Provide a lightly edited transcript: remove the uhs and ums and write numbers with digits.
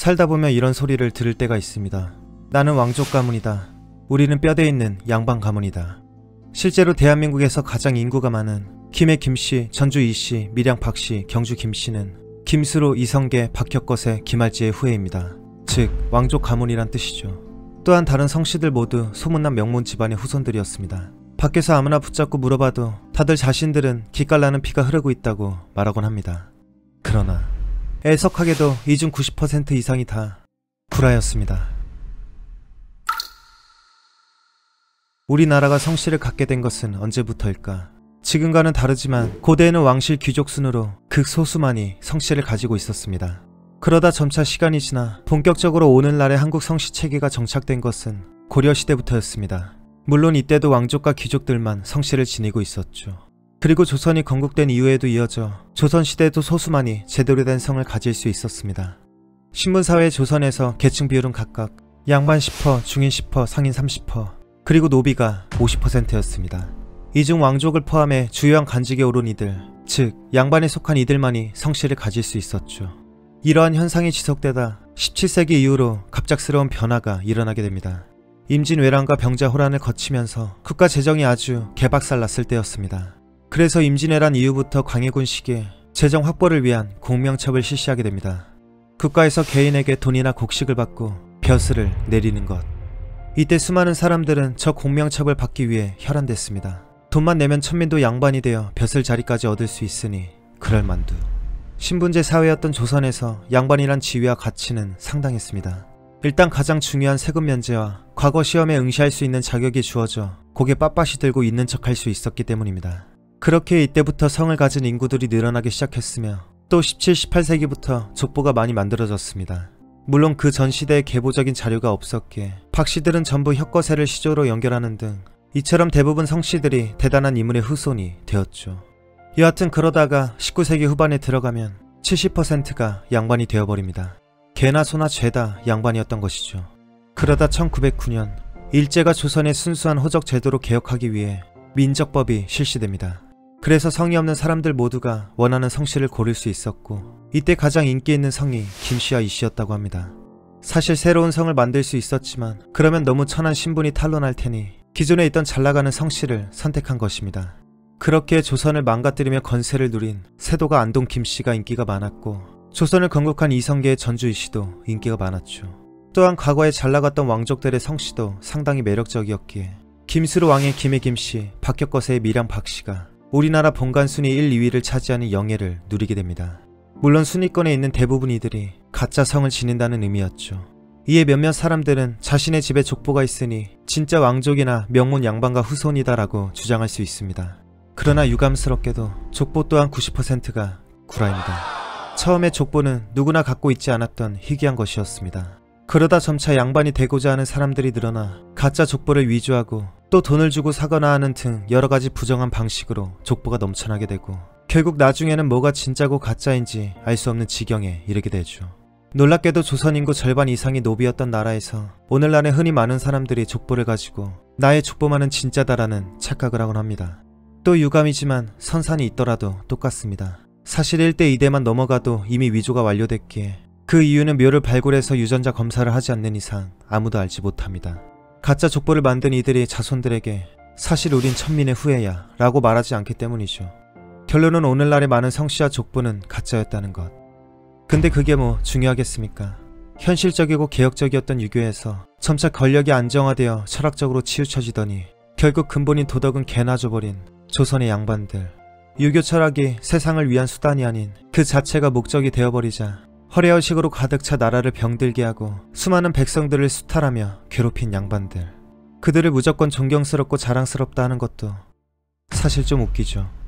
살다 보면 이런 소리를 들을 때가 있습니다. 나는 왕족 가문이다. 우리는 뼈대 있는 양반 가문이다. 실제로 대한민국에서 가장 인구가 많은 김해 김씨, 전주 이씨, 밀양 박씨, 경주 김씨는 김수로, 이성계, 박혁것의 김할지의 후예입니다. 즉 왕족 가문이란 뜻이죠. 또한 다른 성씨들 모두 소문난 명문 집안의 후손들이었습니다. 밖에서 아무나 붙잡고 물어봐도 다들 자신들은 기깔나는 피가 흐르고 있다고 말하곤 합니다. 그러나 애석하게도 이 중 90% 이상이 다 불화였습니다. 우리나라가 성씨를 갖게 된 것은 언제부터일까? 지금과는 다르지만 고대에는 왕실 귀족 순으로 극소수만이 성씨를 가지고 있었습니다. 그러다 점차 시간이 지나 본격적으로 오늘날의 한국 성씨 체계가 정착된 것은 고려시대부터였습니다. 물론 이때도 왕족과 귀족들만 성씨를 지니고 있었죠. 그리고 조선이 건국된 이후에도 이어져 조선시대에도 소수만이 제대로 된 성을 가질 수 있었습니다. 신분사회 조선에서 계층 비율은 각각 양반 10%, 중인 10%, 상인 30%, 그리고 노비가 50%였습니다. 이 중 왕족을 포함해 주요한 관직에 오른 이들, 즉 양반에 속한 이들만이 성씨를 가질 수 있었죠. 이러한 현상이 지속되다 17세기 이후로 갑작스러운 변화가 일어나게 됩니다. 임진왜란과 병자호란을 거치면서 국가 재정이 아주 개박살났을 때였습니다. 그래서 임진왜란 이후부터 광해군 시기에 재정 확보를 위한 공명첩을 실시하게 됩니다. 국가에서 개인에게 돈이나 곡식을 받고 벼슬을 내리는 것. 이때 수많은 사람들은 저 공명첩을 받기 위해 혈안됐습니다. 돈만 내면 천민도 양반이 되어 벼슬 자리까지 얻을 수 있으니 그럴만두. 신분제 사회였던 조선에서 양반이란 지위와 가치는 상당했습니다. 일단 가장 중요한 세금 면제와 과거 시험에 응시할 수 있는 자격이 주어져 고개 빳빳이 들고 있는 척 할 수 있었기 때문입니다. 그렇게 이때부터 성을 가진 인구들이 늘어나기 시작했으며 또 17, 18세기부터 족보가 많이 만들어졌습니다. 물론 그 전 시대에 계보적인 자료가 없었기에 박씨들은 전부 혁거세를 시조로 연결하는 등 이처럼 대부분 성씨들이 대단한 인물의 후손이 되었죠. 여하튼 그러다가 19세기 후반에 들어가면 70%가 양반이 되어버립니다. 개나 소나 죄다 양반이었던 것이죠. 그러다 1909년 일제가 조선의 순수한 호적 제도로 개혁하기 위해 민적법이 실시됩니다. 그래서 성이 없는 사람들 모두가 원하는 성씨를 고를 수 있었고 이때 가장 인기 있는 성이 김씨와 이씨였다고 합니다. 사실 새로운 성을 만들 수 있었지만 그러면 너무 천한 신분이 탄로날 테니 기존에 있던 잘나가는 성씨를 선택한 것입니다. 그렇게 조선을 망가뜨리며 건세를 누린 세도가 안동 김씨가 인기가 많았고 조선을 건국한 이성계의 전주 이씨도 인기가 많았죠. 또한 과거에 잘나갔던 왕족들의 성씨도 상당히 매력적이었기에 김수로 왕의 김해 김씨, 박혁거세의 밀양 박씨가 우리나라 본관 순위 1, 2위를 차지하는 영예를 누리게 됩니다. 물론 순위권에 있는 대부분 이들이 가짜 성을 지닌다는 의미였죠. 이에 몇몇 사람들은 자신의 집에 족보가 있으니 진짜 왕족이나 명문 양반가 후손이다라고 주장할 수 있습니다. 그러나 유감스럽게도 족보 또한 90%가 구라입니다. 처음에 족보는 누구나 갖고 있지 않았던 희귀한 것이었습니다. 그러다 점차 양반이 되고자 하는 사람들이 늘어나 가짜 족보를 위조하고 또 돈을 주고 사거나 하는 등 여러가지 부정한 방식으로 족보가 넘쳐나게 되고 결국 나중에는 뭐가 진짜고 가짜인지 알 수 없는 지경에 이르게 되죠. 놀랍게도 조선 인구 절반 이상이 노비였던 나라에서 오늘날에 흔히 많은 사람들이 족보를 가지고 나의 족보만은 진짜다라는 착각을 하곤 합니다. 또 유감이지만 선산이 있더라도 똑같습니다. 사실 1대 2대만 넘어가도 이미 위조가 완료됐기에 그 이유는 묘를 발굴해서 유전자 검사를 하지 않는 이상 아무도 알지 못합니다. 가짜 족보를 만든 이들이 자손들에게 사실 우린 천민의 후예야 라고 말하지 않기 때문이죠. 결론은 오늘날의 많은 성씨와 족보는 가짜였다는 것. 근데 그게 뭐 중요하겠습니까? 현실적이고 개혁적이었던 유교에서 점차 권력이 안정화되어 철학적으로 치우쳐지더니 결국 근본인 도덕은 개나 줘버린 조선의 양반들. 유교 철학이 세상을 위한 수단이 아닌 그 자체가 목적이 되어버리자 허례허식으로 가득 차 나라를 병들게 하고 수많은 백성들을 수탈하며 괴롭힌 양반들. 그들을 무조건 존경스럽고 자랑스럽다 하는 것도 사실 좀 웃기죠.